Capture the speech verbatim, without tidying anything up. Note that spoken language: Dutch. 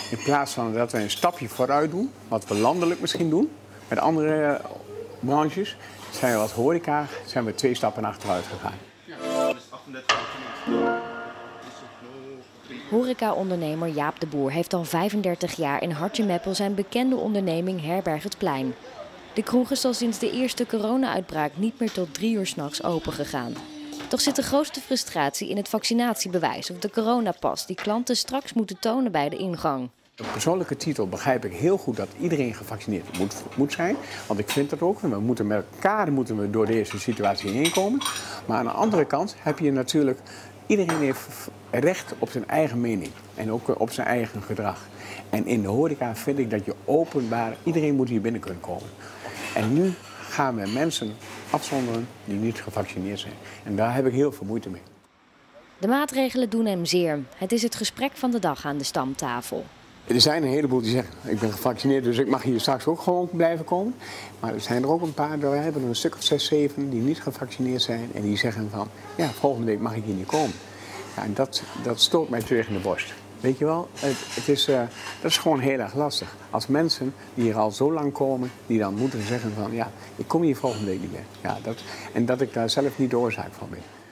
In plaats van dat we een stapje vooruit doen, wat we landelijk misschien doen, met andere branches, zijn we als horeca zijn we twee stappen achteruit gegaan. Horeca-ondernemer Jaap de Boer heeft al vijfendertig jaar in Hartje-Meppel zijn bekende onderneming Herberg het Plein. De kroeg is al sinds de eerste corona-uitbraak niet meer tot drie uur 's nachts open gegaan. Toch zit de grootste frustratie in het vaccinatiebewijs of de coronapas die klanten straks moeten tonen bij de ingang. Op persoonlijke titel begrijp ik heel goed dat iedereen gevaccineerd moet, moet zijn. Want ik vind dat ook. We moeten met elkaar moeten we door deze situatie heen komen. Maar aan de andere kant heb je natuurlijk... Iedereen heeft recht op zijn eigen mening en ook op zijn eigen gedrag. En in de horeca vind ik dat je openbaar... Iedereen moet hier binnen kunnen komen. En nu gaan we mensen afzonderen die niet gevaccineerd zijn. En daar heb ik heel veel moeite mee. De maatregelen doen hem zeer. Het is het gesprek van de dag aan de stamtafel. Er zijn een heleboel die zeggen, ik ben gevaccineerd, dus ik mag hier straks ook gewoon blijven komen. Maar er zijn er ook een paar, we hebben er een stuk of zes, zeven die niet gevaccineerd zijn. En die zeggen van, ja, volgende week mag ik hier niet komen. Ja, en dat, dat stoot mij terug in de borst. Weet je wel, het, het is, uh, dat is gewoon heel erg lastig. Als mensen die hier al zo lang komen, die dan moeten zeggen van, ja, ik kom hier volgende week niet meer. Ja, dat, en dat ik daar zelf niet de oorzaak van ben.